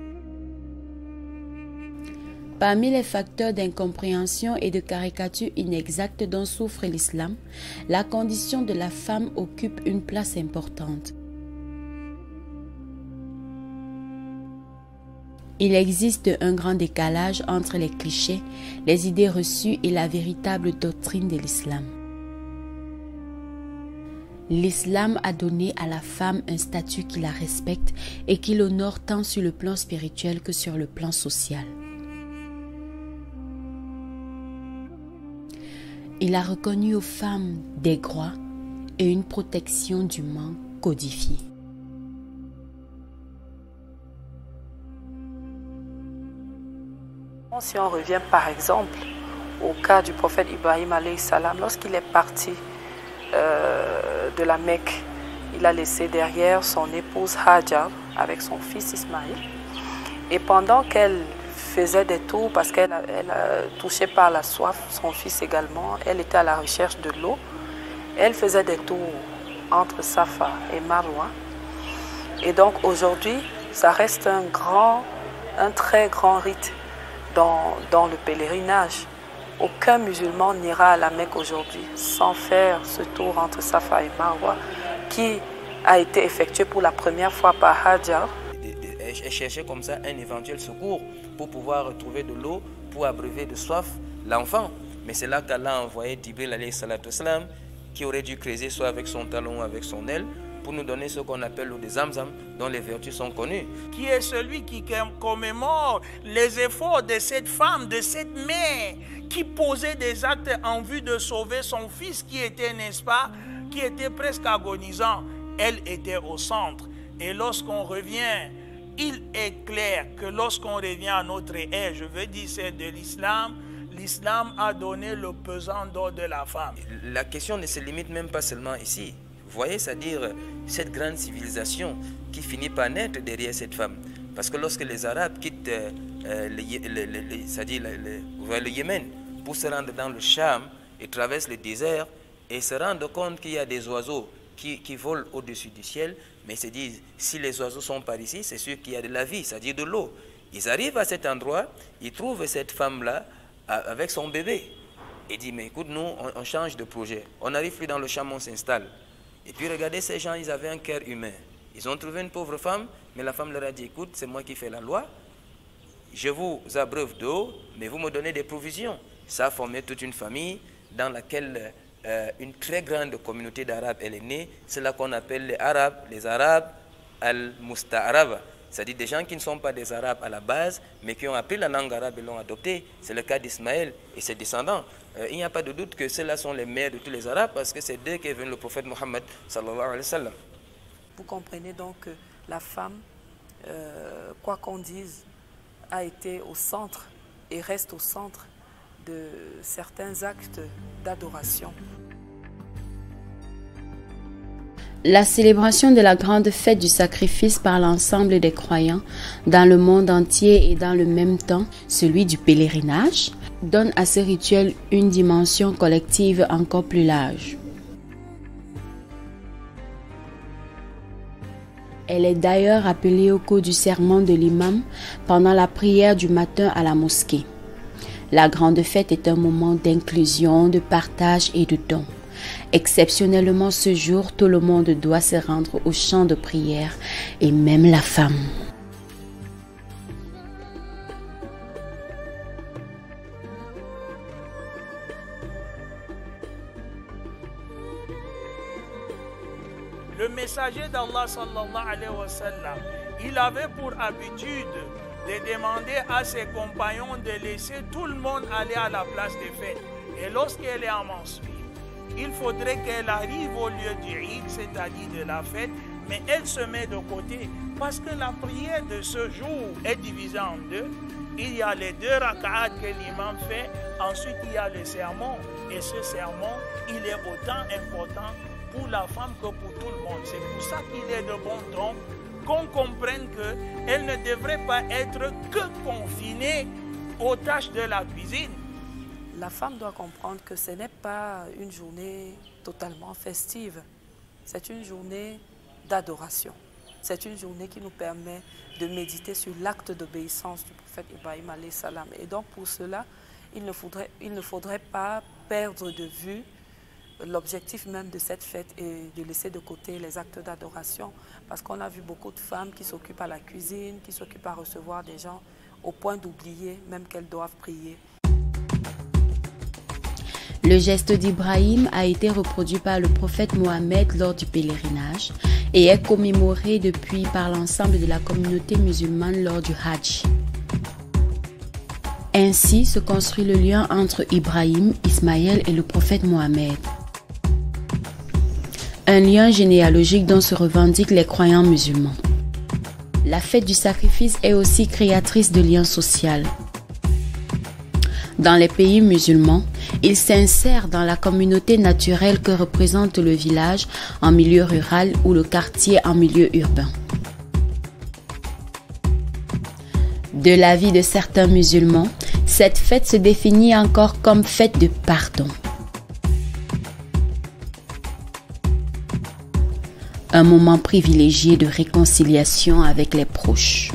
Parmi les facteurs d'incompréhension et de caricature inexacte dont souffre l'islam, la condition de la femme occupe une place importante. Il existe un grand décalage entre les clichés, les idées reçues et la véritable doctrine de l'islam. L'islam a donné à la femme un statut qui la respecte et qui l'honore tant sur le plan spirituel que sur le plan social. Il a reconnu aux femmes des droits et une protection dûment codifiée. Si on revient par exemple au cas du prophète Ibrahim alayhi salam, lorsqu'il est parti euh, de la Mecque, il a laissé derrière son épouse Hajar avec son fils Ismaïl. Et pendant qu'elle faisait des tours, parce qu'elle elle a touché par la soif, son fils également, elle était à la recherche de l'eau. Elle faisait des tours entre Safa et Marwa. Et donc aujourd'hui, ça reste un grand, un très grand rite Dans, dans le pèlerinage. aucun musulman n'ira à la Mecque aujourd'hui sans faire ce tour entre Safa et Marwa qui a été effectué pour la première fois par Hajar. Et chercher comme ça un éventuel secours pour pouvoir trouver de l'eau pour abreuver de soif l'enfant. Mais c'est là qu'Allah a envoyé Jibril alayhi salatu wassalam, qui aurait dû creuser soit avec son talon ou avec son aile pour nous donner ce qu'on appelle l'eau de Zamzam, dont les vertus sont connues. Qui est celui qui commémore les efforts de cette femme, de cette mère, qui posait des actes en vue de sauver son fils qui était, n'est-ce pas, qui était presque agonisant. Elle était au centre. Et lorsqu'on revient, il est clair que lorsqu'on revient à notre ère, je veux dire c'est de l'islam, l'islam a donné le pesant d'or de la femme. La question ne se limite même pas seulement ici. Vous voyez, c'est-à-dire cette grande civilisation qui finit par naître derrière cette femme. Parce que lorsque les Arabes quittent euh, le, le, le, le, c'est-à-dire le, le, le Yémen pour se rendre dans le Cham, ils traversent le désert et se rendent compte qu'il y a des oiseaux qui, qui volent au-dessus du ciel, mais ils se disent, si les oiseaux sont par ici, c'est sûr qu'il y a de la vie, c'est-à-dire de l'eau. Ils arrivent à cet endroit, ils trouvent cette femme-là avec son bébé. Ils disent, mais écoute, nous, on, on change de projet. On n'arrive plus dans le Cham, on s'installe. Et puis regardez, ces gens, ils avaient un cœur humain. Ils ont trouvé une pauvre femme, mais la femme leur a dit, écoute, c'est moi qui fais la loi. Je vous abreuve d'eau, mais vous me donnez des provisions. Ça a formé toute une famille dans laquelle euh, une très grande communauté d'Arabes elle est née. C'est là qu'on appelle les Arabes, les Arabes al-Musta'araba. C'est-à-dire des gens qui ne sont pas des Arabes à la base, mais qui ont appris la langue arabe et l'ont adoptée. C'est le cas d'Ismaël et ses descendants. Euh, il n'y a pas de doute que ceux-là sont les mères de tous les Arabes, parce que c'est d'eux qu'est venu le prophète Mohammed sallallahu alayhi wa sallam. Vous comprenez donc que la femme, euh, quoi qu'on dise, a été au centre et reste au centre de certains actes d'adoration. La célébration de la grande fête du sacrifice par l'ensemble des croyants dans le monde entier et dans le même temps celui du pèlerinage donne à ce rituel une dimension collective encore plus large. Elle est d'ailleurs appelée au cours du sermon de l'imam pendant la prière du matin à la mosquée. La grande fête est un moment d'inclusion, de partage et de don. Exceptionnellement ce jour, tout le monde doit se rendre au champ de prière, et même la femme. Le messager d'Allah sallallahu alayhi wa sallam, il avait pour habitude de demander à ses compagnons de laisser tout le monde aller à la place des fêtes. Et lorsqu'elle est en mensuelle, il faudrait qu'elle arrive au lieu du Eid, c'est-à-dire de la fête, mais elle se met de côté parce que la prière de ce jour est divisée en deux. Il y a les deux rak'at que l'imam fait, ensuite il y a le sermon. Et ce sermon, il est autant important pour la femme que pour tout le monde. C'est pour ça qu'il est de bon ton qu'on comprenne qu'elle ne devrait pas être que confinée aux tâches de la cuisine. La femme doit comprendre que ce n'est pas une journée totalement festive. C'est une journée d'adoration. C'est une journée qui nous permet de méditer sur l'acte d'obéissance du prophète Ibrahim alayhi salam. Et donc pour cela, il ne faudrait, il ne faudrait pas perdre de vue l'objectif même de cette fête est de laisser de côté les actes d'adoration. Parce qu'on a vu beaucoup de femmes qui s'occupent à la cuisine, qui s'occupent à recevoir des gens, au point d'oublier même qu'elles doivent prier. Le geste d'Ibrahim a été reproduit par le prophète Mohammed lors du pèlerinage et est commémoré depuis par l'ensemble de la communauté musulmane lors du Hajj. Ainsi se construit le lien entre Ibrahim, Ismaël et le prophète Mohammed. Un lien généalogique dont se revendiquent les croyants musulmans. La fête du sacrifice est aussi créatrice de liens sociaux. Dans les pays musulmans, il s'insère dans la communauté naturelle que représente le village en milieu rural ou le quartier en milieu urbain. De l'avis de certains musulmans, cette fête se définit encore comme fête de pardon. Un moment privilégié de réconciliation avec les proches.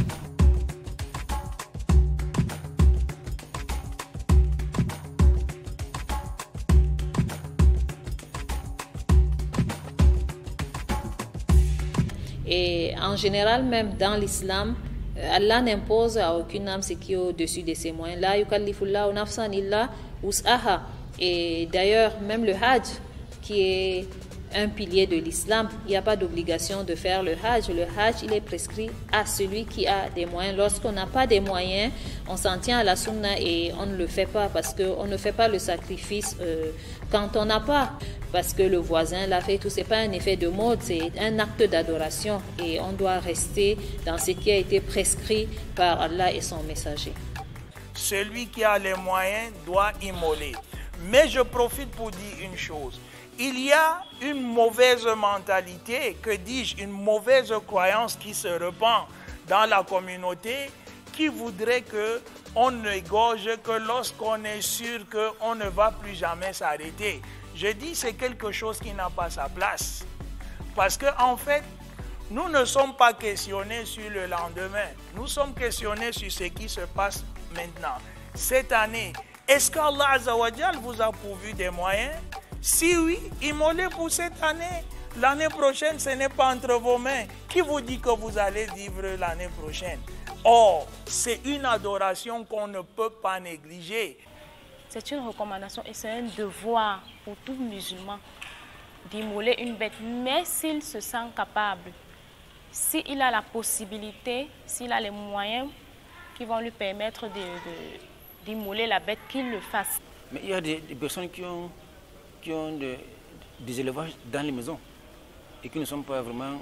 général, même dans l'islam, Allah n'impose à aucune âme ce qui est au-dessus de ses moyens. La yukallifullahu nafsan illa wus'aha. Et d'ailleurs, même le hajj, qui est un pilier de l'islam, il n'y a pas d'obligation de faire le hajj. Le hajj, il est prescrit à celui qui a des moyens. Lorsqu'on n'a pas des moyens, on s'en tient à la sunna et on ne le fait pas parce qu'on ne fait pas le sacrifice euh, quand on n'a pas. Parce que le voisin l'a fait, tout, c'est pas un effet de mode, c'est un acte d'adoration et on doit rester dans ce qui a été prescrit par Allah et son messager. Celui qui a les moyens doit immoler. Mais je profite pour dire une chose. Il y a une mauvaise mentalité, que dis-je, une mauvaise croyance qui se répand dans la communauté qui voudrait qu'on n'égorge que lorsqu'on est sûr qu'on ne va plus jamais s'arrêter. Je dis c'est quelque chose qui n'a pas sa place. Parce qu'en en fait, nous ne sommes pas questionnés sur le lendemain. Nous sommes questionnés sur ce qui se passe maintenant. Cette année, est-ce qu'Allah Azza wa Jal vous a pourvu des moyens? Si oui, immolez pour cette année. L'année prochaine, ce n'est pas entre vos mains. Qui vous dit que vous allez vivre l'année prochaine? Or, c'est une adoration qu'on ne peut pas négliger. C'est une recommandation et c'est un devoir pour tout musulman d'immoler une bête. Mais s'il se sent capable, s'il a la possibilité, s'il a les moyens qui vont lui permettre d'immoler la bête, qu'il le fasse. Mais il y a des, des personnes qui ont... qui ont de, des élevages dans les maisons et qui ne sont pas vraiment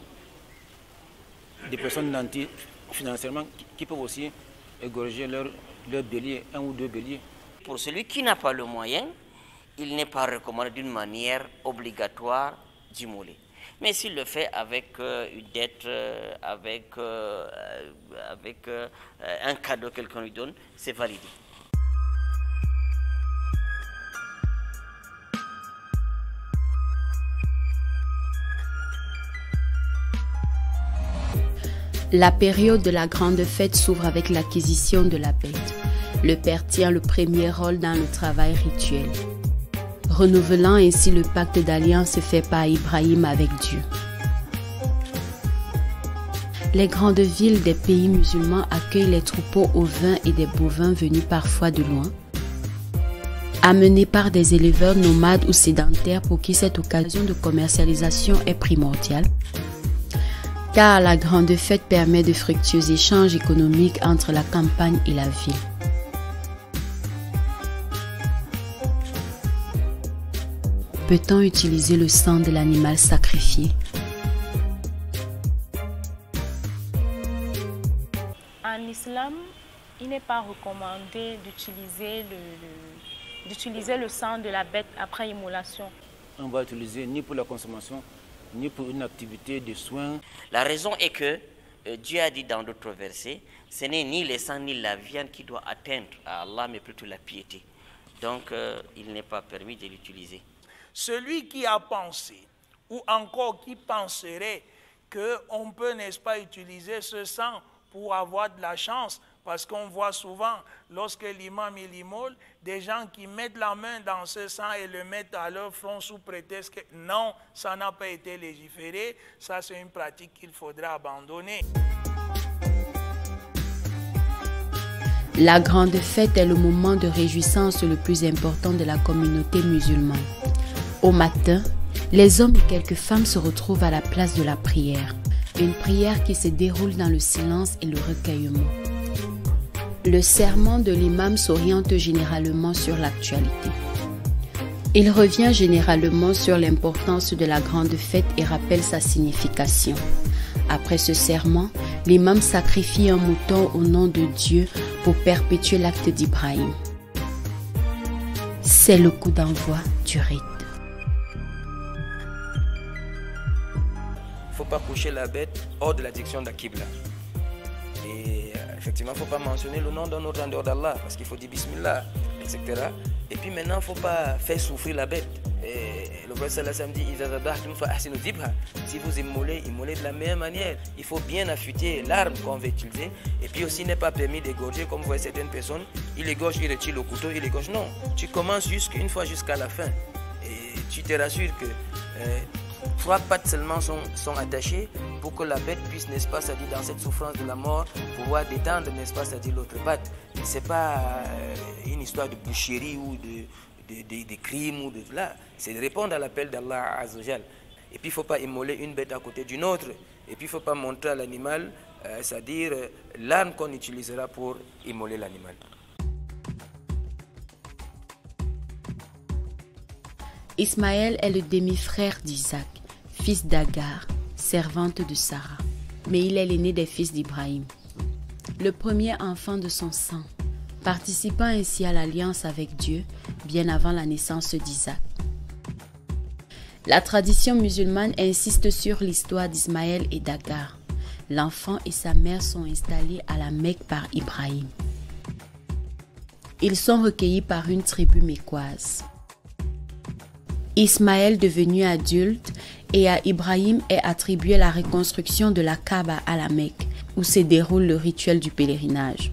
des personnes nanties financièrement qui, qui peuvent aussi égorger leur, leur bélier, un ou deux béliers. Pour celui qui n'a pas le moyen, il n'est pas recommandé d'une manière obligatoire d'immoler. Mais s'il le fait avec euh, une dette, euh, avec, euh, avec euh, un cadeau que quelqu'un lui donne, c'est validé. La période de la grande fête s'ouvre avec l'acquisition de la bête. Le père tient le premier rôle dans le travail rituel, renouvelant ainsi le pacte d'alliance fait par Ibrahim avec Dieu. Les grandes villes des pays musulmans accueillent les troupeaux ovins et des bovins venus parfois de loin, amenés par des éleveurs nomades ou sédentaires pour qui cette occasion de commercialisation est primordiale, car la grande fête permet de fructueux échanges économiques entre la campagne et la ville. Peut-on utiliser le sang de l'animal sacrifié? En islam, il n'est pas recommandé d'utiliser le, le, d'utiliser le sang de la bête après immolation. On va utiliser ni pour la consommation, ni pour une activité de soins. La raison est que euh, Dieu a dit dans d'autres versets, ce n'est ni le sang ni la viande qui doit atteindre à Allah, mais plutôt la piété. Donc, euh, il n'est pas permis de l'utiliser. Celui qui a pensé, ou encore qui penserait qu'on peut, n'est-ce pas, utiliser ce sang pour avoir de la chance, parce qu'on voit souvent, lorsque l'imam il immole, des gens qui mettent la main dans ce sang et le mettent à leur front sous prétexte que non, ça n'a pas été légiféré. Ça, c'est une pratique qu'il faudra abandonner. La grande fête est le moment de réjouissance le plus important de la communauté musulmane. Au matin, les hommes et quelques femmes se retrouvent à la place de la prière. Une prière qui se déroule dans le silence et le recueillement. Le sermon de l'imam s'oriente généralement sur l'actualité. Il revient généralement sur l'importance de la grande fête et rappelle sa signification. Après ce sermon, l'imam sacrifie un mouton au nom de Dieu pour perpétuer l'acte d'Ibrahim. C'est le coup d'envoi du rite. Il ne faut pas coucher la bête hors de la direction d'Aqibla. Et euh, effectivement, il ne faut pas mentionner le nom d'un autre en dehors d'Allah, parce qu'il faut dire Bismillah, et cetera. Et puis maintenant, il ne faut pas faire souffrir la bête. Et le prophète sallallahu alayhi wa sallam dit, si vous immolez, immolez de la meilleure manière. Il faut bien affûter l'arme qu'on va utiliser. Et puis aussi, il n'est pas permis d'égorger, comme vous voyez certaines personnes. Il égorge, il retire le couteau, il égorge. Non, tu commences une fois jusqu'à la fin. Et tu te rassures que euh, trois pattes seulement sont, sont attachées pour que la bête puisse, n'est-ce pas, c'est-à-dire dans cette souffrance de la mort, pouvoir détendre, n'est-ce pas, c'est-à-dire l'autre patte. Ce n'est pas une histoire de boucherie ou de, de, de, de crime ou de là. C'est de répondre à l'appel d'Allah Azzawajal. Et puis il ne faut pas immoler une bête à côté d'une autre. Et puis il ne faut pas montrer à l'animal, euh, c'est-à-dire euh, l'arme qu'on utilisera pour immoler l'animal. Ismaël est le demi-frère d'Isaac, fils d'Agar, servante de Sarah. Mais il est l'aîné des fils d'Ibrahim, le premier enfant de son sang, participant ainsi à l'alliance avec Dieu bien avant la naissance d'Isaac. La tradition musulmane insiste sur l'histoire d'Ismaël et d'Agar. L'enfant et sa mère sont installés à la Mecque par Ibrahim. Ils sont recueillis par une tribu mécoise. Ismaël, devenu adulte, et à Ibrahim est attribuée la reconstruction de la Kaaba à la Mecque, où se déroule le rituel du pèlerinage.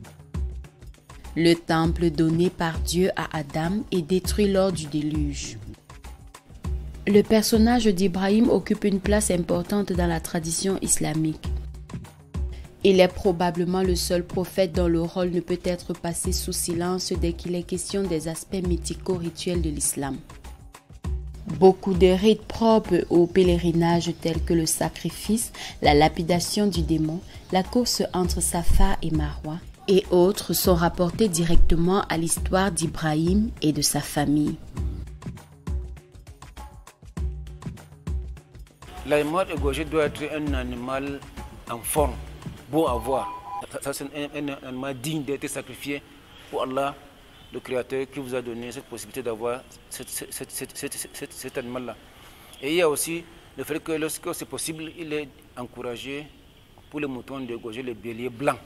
Le temple donné par Dieu à Adam est détruit lors du déluge. Le personnage d'Ibrahim occupe une place importante dans la tradition islamique. Il est probablement le seul prophète dont le rôle ne peut être passé sous silence dès qu'il est question des aspects mythico-rituels de l'islam. Beaucoup de rites propres au pèlerinage tels que le sacrifice, la lapidation du démon, la course entre Safa et Marwa et autres sont rapportés directement à l'histoire d'Ibrahim et de sa famille. L'animal égorgé doit être un animal en forme, beau à voir. Ça, c'est un, un animal digne d'être sacrifié pour Allah, le Créateur, qui vous a donné cette possibilité d'avoir cet, cet, cet, cet, cet, cet animal-là. Et il y a aussi le fait que lorsque c'est possible, il est encouragé pour les moutons d'égorger les béliers blancs.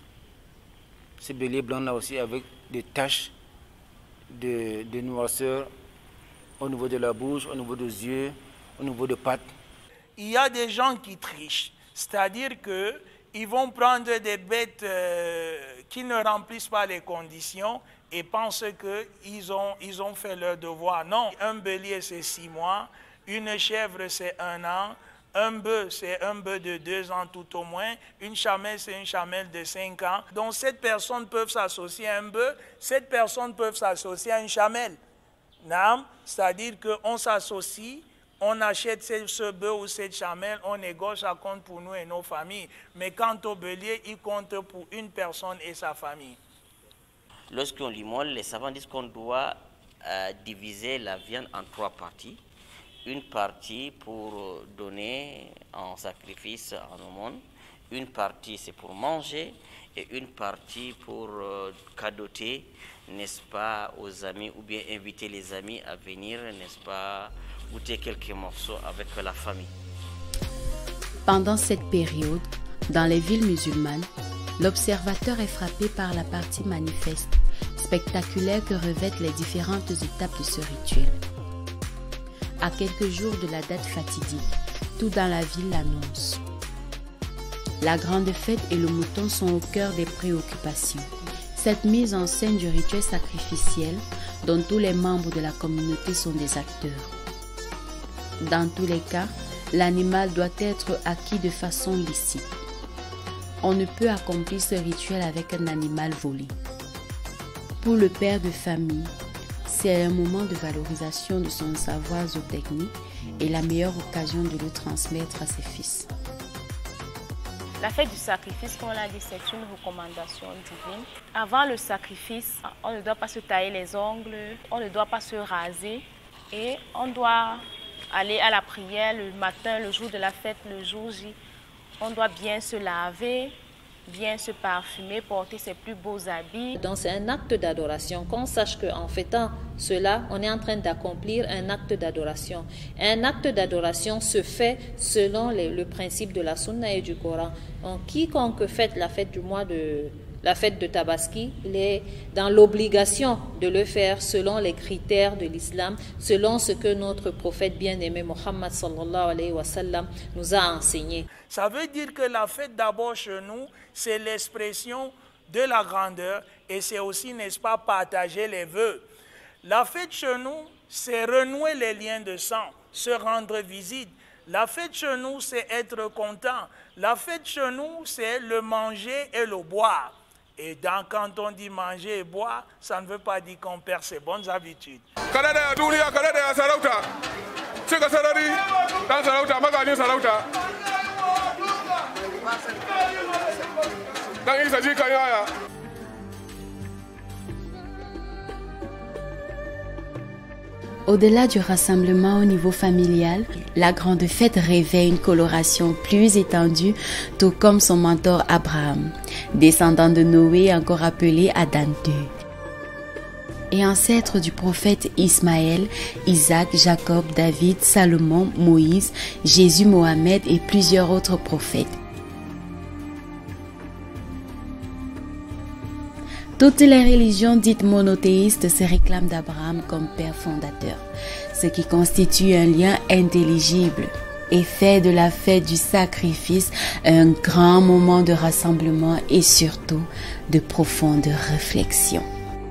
Ces béliers blancs-là aussi avec des taches de, de noirceur au niveau de la bouche, au niveau des yeux, au niveau des pattes. Il y a des gens qui trichent, c'est-à-dire qu'ils vont prendre des bêtes euh, qui ne remplissent pas les conditions et pensent qu'ils ont, ils ont fait leur devoir. Non, un bélier c'est six mois, une chèvre c'est un an, un bœuf c'est un bœuf de deux ans tout au moins, une chamelle c'est une chamelle de cinq ans. Donc sept personnes peuvent s'associer à un bœuf, sept personnes peuvent s'associer à une chamelle. C'est-à-dire qu'on s'associe. On achète ce bœuf ou cette chamelle, on égorge, ça compte pour nous et nos familles. Mais quant au bélier, il compte pour une personne et sa famille. Lorsqu'on l'immole, les savants disent qu'on doit euh, diviser la viande en trois parties. Une partie pour donner en sacrifice en aumône, une partie c'est pour manger et une partie pour euh, cadoter, n'est-ce pas, aux amis ou bien inviter les amis à venir, n'est-ce pas, goûter quelques morceaux avec la famille. Pendant cette période, dans les villes musulmanes, l'observateur est frappé par la partie manifeste, spectaculaire que revêtent les différentes étapes de ce rituel. À quelques jours de la date fatidique, tout dans la ville l'annonce. La grande fête et le mouton sont au cœur des préoccupations. Cette mise en scène du rituel sacrificiel, dont tous les membres de la communauté sont des acteurs. Dans tous les cas, l'animal doit être acquis de façon licite. On ne peut accomplir ce rituel avec un animal volé. Pour le père de famille, c'est un moment de valorisation de son savoir zootechnique et la meilleure occasion de le transmettre à ses fils. La fête du sacrifice, comme on l'a dit, c'est une recommandation divine. Avant le sacrifice, on ne doit pas se tailler les ongles, on ne doit pas se raser et on doit aller à la prière le matin, le jour de la fête, le jour J. On doit bien se laver, bien se parfumer, porter ses plus beaux habits. Donc c'est un acte d'adoration. Qu'on sache qu'en faisant cela, on est en train d'accomplir un acte d'adoration. Un acte d'adoration se fait selon les, le principe de la Sunna et du Coran. Donc quiconque fête la fête du mois de... la fête de Tabaski, il est dans l'obligation de le faire selon les critères de l'islam, selon ce que notre prophète bien-aimé Mohammed sallallahu alayhi wa sallam nous a enseigné. Ça veut dire que la fête d'abord chez nous, c'est l'expression de la grandeur et c'est aussi, n'est-ce pas, partager les vœux. La fête chez nous, c'est renouer les liens de sang, se rendre visite. La fête chez nous, c'est être content. La fête chez nous, c'est le manger et le boire. Et donc, quand on dit manger et boire, ça ne veut pas dire qu'on perd ses bonnes habitudes. Au-delà du rassemblement au niveau familial, la grande fête revêt une coloration plus étendue, tout comme son mentor Abraham, descendant de Noé encore appelé Adam deux, et ancêtre du prophète Ismaël, Isaac, Jacob, David, Salomon, Moïse, Jésus, Mohamed et plusieurs autres prophètes. Toutes les religions dites monothéistes se réclament d'Abraham comme père fondateur, ce qui constitue un lien intelligible et fait de la fête du sacrifice un grand moment de rassemblement et surtout de profonde réflexion.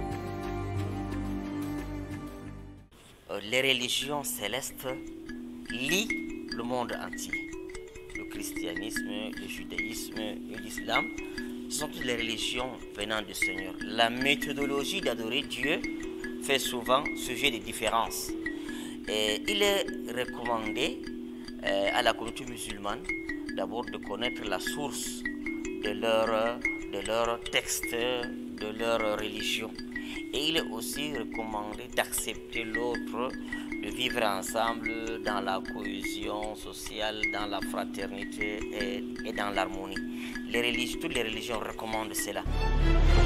Les religions célestes lient le monde entier. Le christianisme, le judaïsme et l'islam. Ce sont toutes les religions venant du Seigneur. La méthodologie d'adorer Dieu fait souvent sujet de différences. Et il est recommandé euh, à la communauté musulmane d'abord de connaître la source de leur, de leur texte, de leur religion. Et il est aussi recommandé d'accepter l'autre, de vivre ensemble dans la cohésion sociale, dans la fraternité et, et dans l'harmonie. Les religions, toutes les religions recommandent cela.